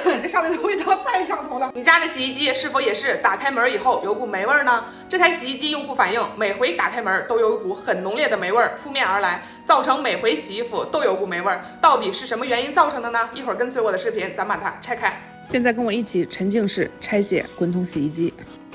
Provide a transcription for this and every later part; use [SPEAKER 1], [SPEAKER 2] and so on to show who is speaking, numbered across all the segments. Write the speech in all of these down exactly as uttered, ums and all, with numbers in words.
[SPEAKER 1] 这上面的味道太上头了。你家的洗衣机是否也是打开门以后有股霉味呢？这台洗衣机用户反映，每回打开门都有一股很浓烈的霉味扑面而来，造成每回洗衣服都有股霉味。到底是什么原因造成的呢？一会儿跟随我的视频，咱把它拆开。现在跟我一起沉浸式拆卸滚筒洗衣机。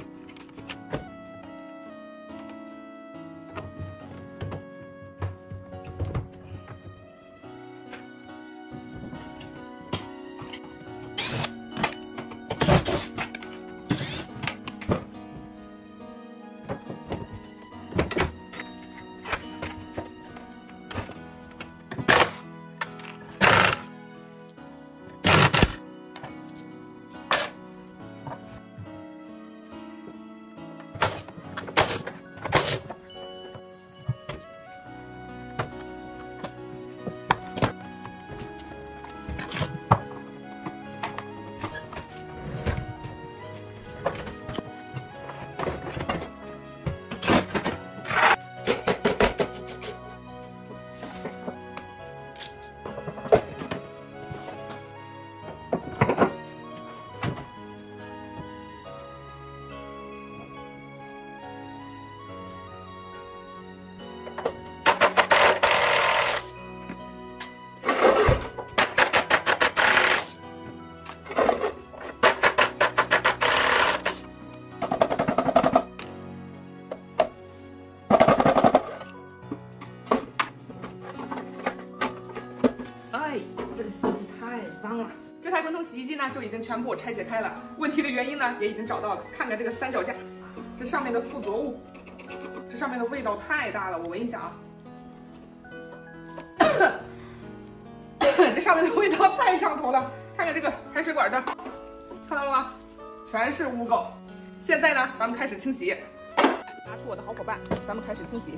[SPEAKER 1] 哎，这个洗衣机太脏了。这台滚筒洗衣机呢就已经全部拆解开了，问题的原因呢也已经找到了。看看这个三脚架，这上面的附着物，这上面的味道太大了，我闻一下啊。这上面的味道太上头了。看看这个排水管这儿，看到了吗？全是污垢。现在呢，咱们开始清洗。拿出我的好伙伴，咱们开始清洗。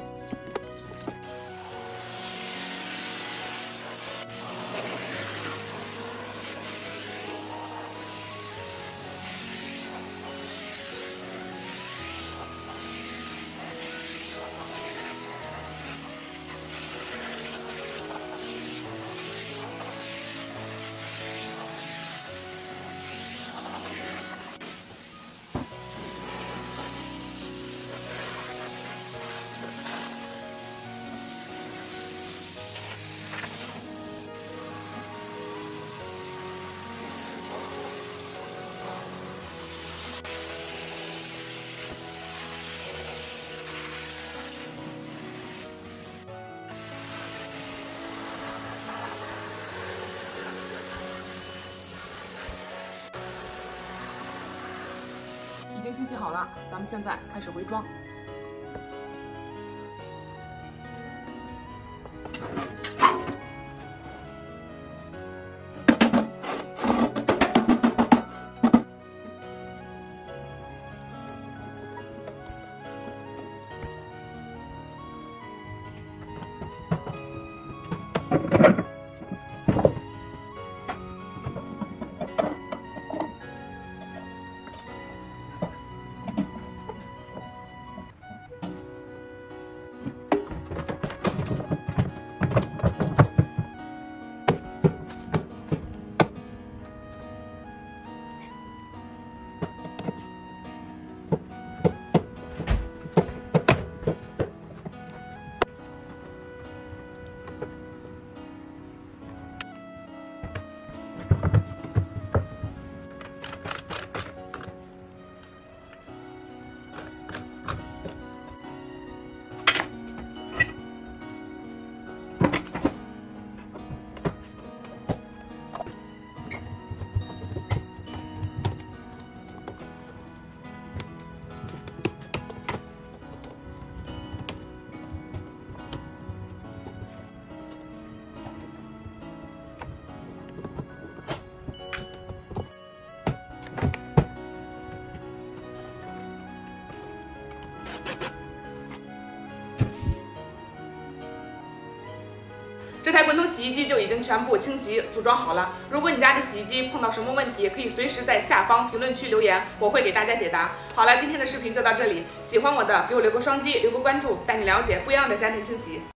[SPEAKER 1] 已经清洗好了，咱们现在开始回装。这台滚筒洗衣机就已经全部清洗组装好了。如果你家的洗衣机碰到什么问题，可以随时在下方评论区留言，我会给大家解答。好了，今天的视频就到这里，喜欢我的给我留个双击，留个关注，带你了解不一样的家庭清洗。